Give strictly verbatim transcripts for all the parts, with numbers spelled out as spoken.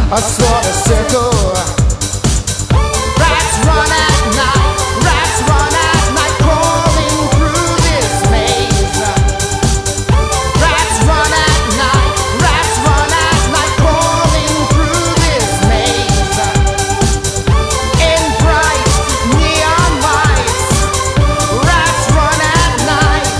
a sort of circle. Rats run at night, rats run at night, crawling through this maze. Rats run at night, rats run at night, crawling through this maze. In bright neon lights, rats run at night.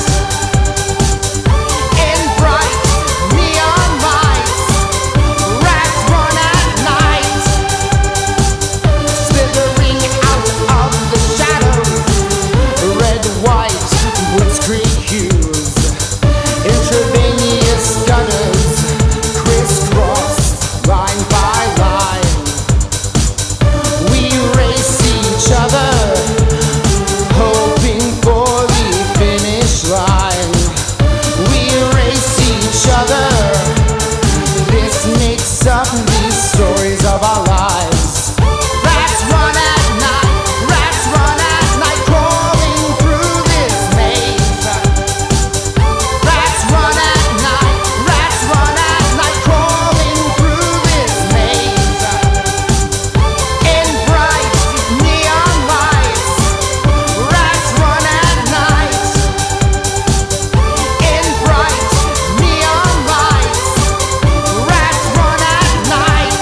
In bright neon lights, rats run at night. Slithering out of the shadows, red, white, blitzkrieg hues, intravenous gutters, crisscrossed line by line. We race each other, hoping for the finish line. We race each other. This makes up these stories of our lives. Rats run at night, rats run at night, crawling through this maze. Rats run at night, rats run at night, crawling through this maze. In bright neon lights, rats run at night. In bright neon lights, rats run at night.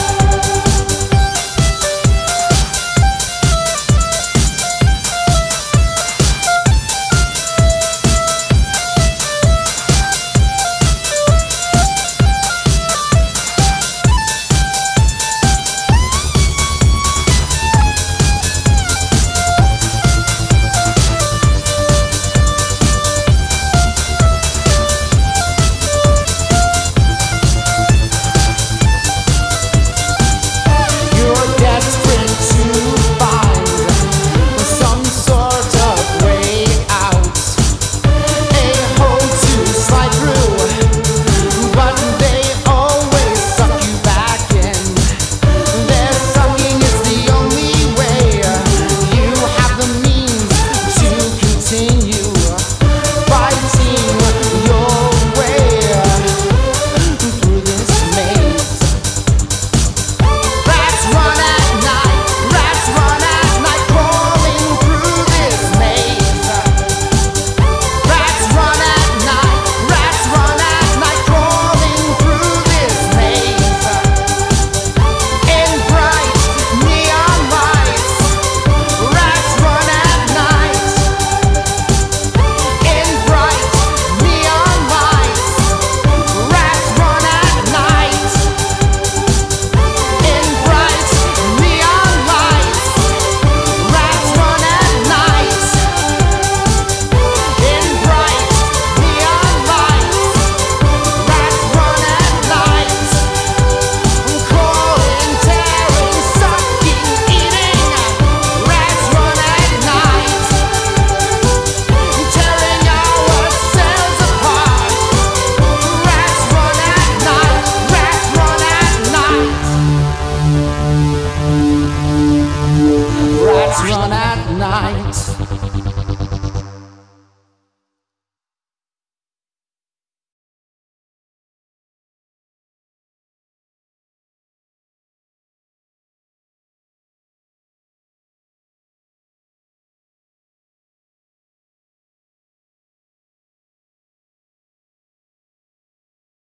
You're desperate to find some sort of way out, a hole to slide through, but they always suck you back in. Their sucking is the only way. You have the means to continue fighting your way through this maze. Rats run at night, rats run at night, crawling through this maze. Rats run at night, rats run at night, crawling through this maze. In bright neon lights, rats run at night. In bright neon lights, rats run at night. In bright neon lights, rats run at night. In bright neon lights, rats run at night. Crawling, tearing, sucking, eating, rats run at night. Tearing ourselves apart, rats run at night, rats run at night. Rats run at night.